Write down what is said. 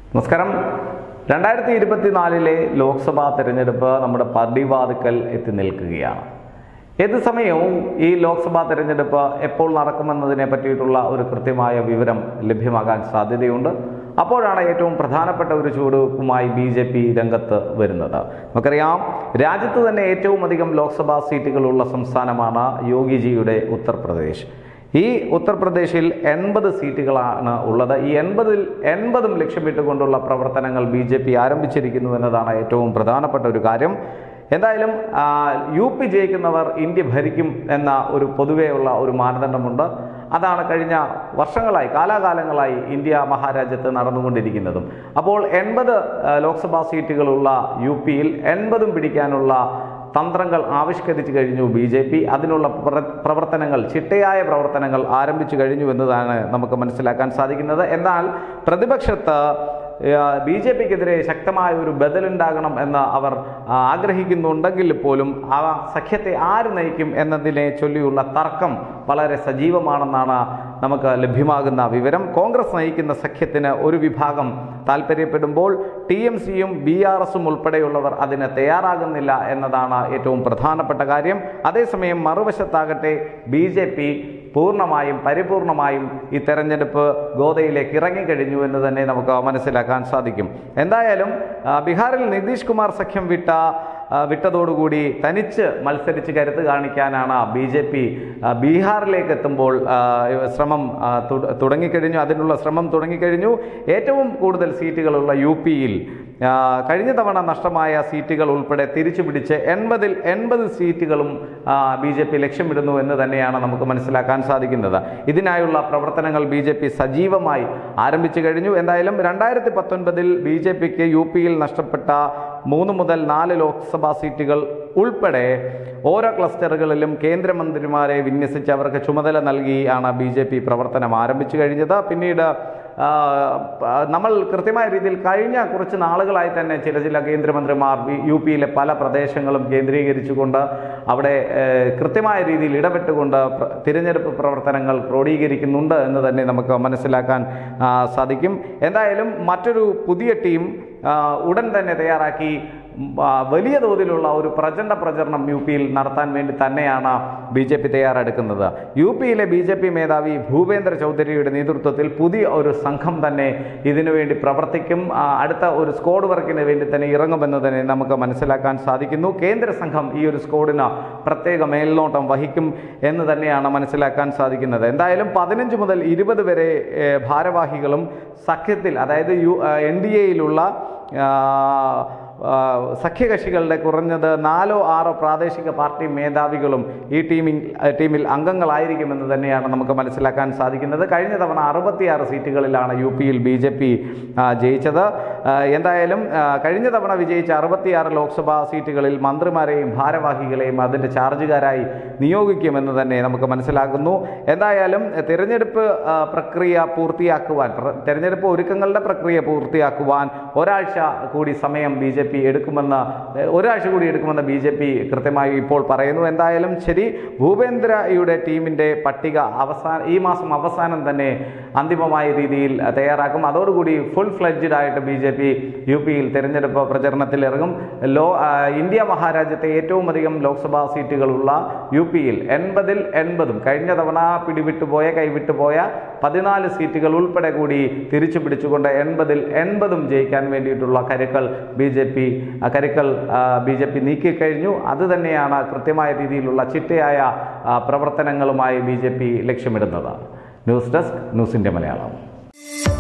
നമസ്കാരം. 2024 ലോക്സഭാ തെരഞ്ഞെടുപ്പ് നമ്മുടെ പടിവാതിക്കൽ എത്തി നിൽക്കുകയാണ്. ഏത് സമയവും ഈ ലോക്സഭാ തെരഞ്ഞെടുപ്പ് എപ്പോൾ നടക്കുമെന്നതിനെ പറ്റിയിട്ടുള്ള ഒരു കൃത്യമായ വിവരം ലഭ്യമാകാൻ സാധ്യതയുണ്ട്. അപ്പോഴാണ് ഏറ്റവും പ്രധാനപ്പെട്ട ഒരു ചുവടുവെപ്പുമായി BJP രംഗത്ത് വരുന്നത്. നമുക്കറിയാം, രാജ്യത്ത് തന്നെ ഏറ്റവും അധികം ലോക്സഭാ സീറ്റുകളുള്ള സംസ്ഥാനമാണ് യോഗിജിയുടെ ഉത്തർപ്രദേശ്. ഈ ഉത്തർപ്രദേശിൽ 80 സീറ്റുകളാണ് ഉള്ളത്. ഈ 80 ലക്ഷ്യമിട്ടുകൊണ്ടുള്ള പ്രവർത്തനങ്ങൾ BJP ആരംഭിച്ചിരിക്കുന്നു എന്നതാണ് ഏറ്റവും പ്രധാനപ്പെട്ട ഒരു കാര്യം. എന്തായാലും UP ജയിക്കുന്നവർ ഇന്ത്യ ഭരിക്കും എന്ന ഒരു പൊതുവെയുള്ള ഒരു മാനദണ്ഡമുണ്ട്. അതാണ് കഴിഞ്ഞ വർഷങ്ങളായി, കാലാകാലങ്ങളായി ഇന്ത്യ മഹാരാജ്യത്ത് നടന്നുകൊണ്ടിരിക്കുന്നതും. അപ്പോൾ 80 ലോക്സഭാ സീറ്റുകളുള്ള UPയിൽ 80 പിടിക്കാനുള്ള തന്ത്രങ്ങൾ ആവിഷ്കരിച്ചു കഴിഞ്ഞു BJP. അതിനുള്ള പ്രവർത്തനങ്ങൾ, ചിട്ടയായ പ്രവർത്തനങ്ങൾ ആരംഭിച്ചു കഴിഞ്ഞു എന്നതാണ് നമുക്ക് മനസ്സിലാക്കാൻ സാധിക്കുന്നത്. എന്നാൽ പ്രതിപക്ഷത്ത് BJPക്കെതിരെ ശക്തമായ ഒരു ബദലുണ്ടാകണം എന്ന് അവർ ആഗ്രഹിക്കുന്നുണ്ടെങ്കിൽ പോലും ആ സഖ്യത്തെ ആര് നയിക്കും എന്നതിനെ ചൊല്ലിയുള്ള തർക്കം വളരെ സജീവമാണെന്നാണ് നമുക്ക് ലഭ്യമാകുന്ന വിവരം. കോൺഗ്രസ് നയിക്കുന്ന സഖ്യത്തിന് ഒരു വിഭാഗം താല്പര്യപ്പെടുമ്പോൾ TMCയും BRSും ഉൾപ്പെടെയുള്ളവർ അതിന് തയ്യാറാകുന്നില്ല എന്നതാണ് ഏറ്റവും പ്രധാനപ്പെട്ട കാര്യം. അതേസമയം മറുവശത്താകട്ടെ BJP പൂർണ്ണമായും പരിപൂർണമായും ഈ തെരഞ്ഞെടുപ്പ് ഗോതയിലേക്ക് ഇറങ്ങിക്കഴിഞ്ഞു എന്ന് തന്നെ നമുക്ക് മനസ്സിലാക്കാൻ സാധിക്കും. എന്തായാലും ബീഹാറിൽ നിതീഷ് കുമാർ സഖ്യം വിട്ടതോടുകൂടി തനിച്ച് മത്സരിച്ച് കരുത്ത് കാണിക്കാനാണ് BJP ബീഹാറിലേക്ക് എത്തുമ്പോൾ ശ്രമം തുടങ്ങിക്കഴിഞ്ഞു. അതിനുള്ള ശ്രമം തുടങ്ങിക്കഴിഞ്ഞു. ഏറ്റവും കൂടുതൽ സീറ്റുകളുള്ള UPയിൽ കഴിഞ്ഞ തവണ നഷ്ടമായ സീറ്റുകൾ ഉൾപ്പെടെ തിരിച്ചു പിടിച്ച് 80 സീറ്റുകളും BJP ലക്ഷ്യമിടുന്നു എന്ന് തന്നെയാണ് നമുക്ക് മനസ്സിലാക്കാൻ സാധിക്കുന്നത്. ഇതിനായുള്ള പ്രവർത്തനങ്ങൾ BJP സജീവമായി ആരംഭിച്ചു കഴിഞ്ഞു. എന്തായാലും 2019 BJPക്ക് UPയിൽ നഷ്ടപ്പെട്ട 3 മുതൽ 4 ലോക്സഭാ സീറ്റുകൾ ഉൾപ്പെടെ ഓരോ ക്ലസ്റ്ററുകളിലും കേന്ദ്രമന്ത്രിമാരെ വിന്യസിച്ച് അവർക്ക് ചുമതല നൽകിയാണ് BJP പ്രവർത്തനം ആരംഭിച്ചു കഴിഞ്ഞത്. പിന്നീട് നമ്മൾ കൃത്യമായ രീതിയിൽ കഴിഞ്ഞ കുറച്ച് നാളുകളായി തന്നെ ചില കേന്ദ്രമന്ത്രിമാർ UPയിലെ പല പ്രദേശങ്ങളും കേന്ദ്രീകരിച്ചുകൊണ്ട് അവിടെ കൃത്യമായ രീതിയിൽ ഇടപെട്ടുകൊണ്ട് തിരഞ്ഞെടുപ്പ് പ്രവർത്തനങ്ങൾ ക്രോഡീകരിക്കുന്നുണ്ട് എന്ന് തന്നെ നമുക്ക് മനസ്സിലാക്കാൻ സാധിക്കും. എന്തായാലും മറ്റൊരു പുതിയ ടീം ഉടൻ തന്നെ തയ്യാറാക്കി വലിയ തോതിലുള്ള ഒരു പ്രചണ്ഡ പ്രചരണം UPയിൽ നടത്താൻ വേണ്ടി തന്നെയാണ് BJP തയ്യാറെടുക്കുന്നത്. UPയിലെ BJP മേധാവി ഭൂപേന്ദ്ര ചൗധരിയുടെ നേതൃത്വത്തിൽ പുതിയ ഒരു സംഘം തന്നെ ഇതിനുവേണ്ടി പ്രവർത്തിക്കും. അടുത്ത ഒരു സ്ക്വാഡ് വർക്കിന് വേണ്ടി തന്നെ ഇറങ്ങുമെന്ന് തന്നെ നമുക്ക് മനസ്സിലാക്കാൻ സാധിക്കുന്നു. കേന്ദ്ര സംഘം ഈ ഒരു സ്ക്വാഡിന് പ്രത്യേക മേൽനോട്ടം വഹിക്കും എന്ന് തന്നെയാണ് മനസ്സിലാക്കാൻ സാധിക്കുന്നത്. എന്തായാലും 15 മുതൽ 20 വരെ ഭാരവാഹികളും സഖ്യത്തിൽ, അതായത് NDAയിലുള്ള സഖ്യകക്ഷികളുടെ കുറഞ്ഞത് 4 or 6 പ്രാദേശിക പാർട്ടി മേധാവികളും ഈ ടീമിൽ അംഗങ്ങളായിരിക്കുമെന്ന് തന്നെയാണ് നമുക്ക് മനസ്സിലാക്കാൻ സാധിക്കുന്നത്. കഴിഞ്ഞ തവണ 66 സീറ്റുകളിലാണ് UPയിൽ BJP ജയിച്ചത്. എന്തായാലും കഴിഞ്ഞ തവണ വിജയിച്ച 66 ലോക്സഭാ സീറ്റുകളിൽ മന്ത്രിമാരെയും ഭാരവാഹികളെയും അതിൻ്റെ ചാർജുകാരായി നിയോഗിക്കുമെന്ന് തന്നെ നമുക്ക് മനസ്സിലാക്കുന്നു. എന്തായാലും തിരഞ്ഞെടുപ്പ് ഒരുക്കങ്ങളുടെ പ്രക്രിയ പൂർത്തിയാക്കുവാൻ ഒരാഴ്ച കൂടി സമയം ഒരാഴ്ച കൂടി എടുക്കുമെന്ന് BJP കൃത്യമായി ഇപ്പോൾ പറയുന്നു. എന്തായാലും ശരി, ഭൂപേന്ദ്രയുടെ ടീമിൻ്റെ പട്ടിക ഈ മാസം അവസാനം തന്നെ അന്തിമമായ രീതിയിൽ തയ്യാറാക്കും. അതോടുകൂടി ഫുൾ ഫ്ലെഡ്ജഡ് ആയിട്ട് BJP UPയിൽ തിരഞ്ഞെടുപ്പ് പ്രചരണത്തിൽ ഇറങ്ങും. ഇന്ത്യ മഹാരാജ്യത്തെ ഏറ്റവും അധികം ലോക്സഭാ സീറ്റുകളുള്ള UPയിൽ 80 കഴിഞ്ഞ തവണ കൈവിട്ടുപോയ 14 സീറ്റുകൾ ഉൾപ്പെടെ കൂടി തിരിച്ചു പിടിച്ചുകൊണ്ട് 80 ജയിക്കാൻ വേണ്ടിയിട്ടുള്ള കരുക്കൾ BJP നീക്കിക്കഴിഞ്ഞു. അതുതന്നെയാണ് കൃത്യമായ രീതിയിലുള്ള ചിട്ടയായ പ്രവർത്തനങ്ങളുമായി BJP ലക്ഷ്യമിടുന്നത്. News desk, news India Malayalam.